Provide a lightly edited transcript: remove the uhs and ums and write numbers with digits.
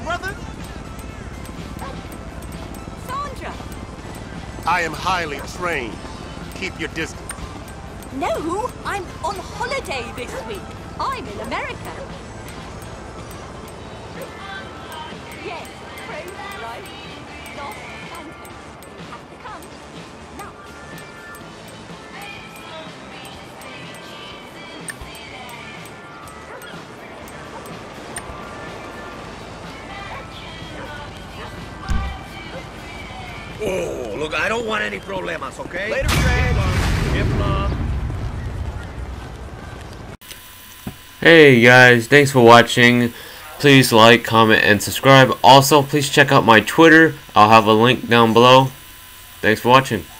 brother? Sandra! I am highly trained. Keep your distance. No, I'm on holiday this week. I'm in America. Yes, crazy, right? Los Santos. You have to come. Now. Oh, look, I don't want any problemas, okay? Later, Fred. Hey guys, thanks for watching. Please like, comment, and subscribe. Also, please check out my Twitter. I'll have a link down below. Thanks for watching.